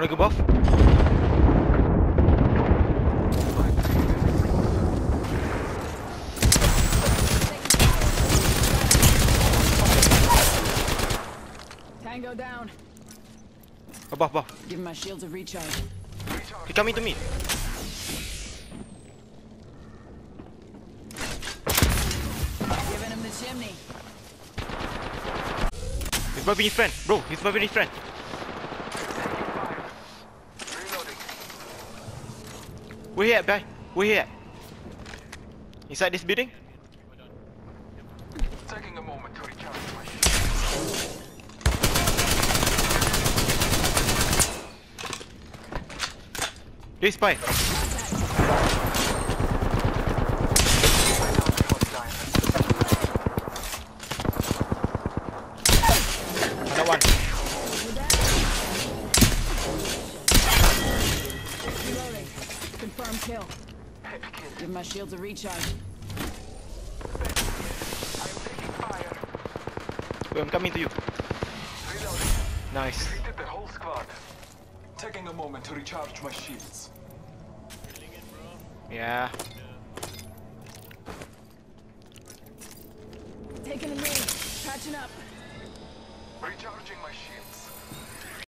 Wanna go buff? Tango down. Oh, buff, buff. Give my shields a recharge. He coming to me. Giving him the chimney. He's buffing his friend. Bro, he's buffing his friend. Where he at, guy? Where he at? Inside this building? Taking a moment to recharge my This spy. Another one. Reloading. Confirm kill. Give my shields a recharge. Wait, I'm coming to you. Reloading. Nice. Defeated the whole squad. Taking a moment to recharge my shields. Yeah. Taking a knee. Patching up. Recharging my shields.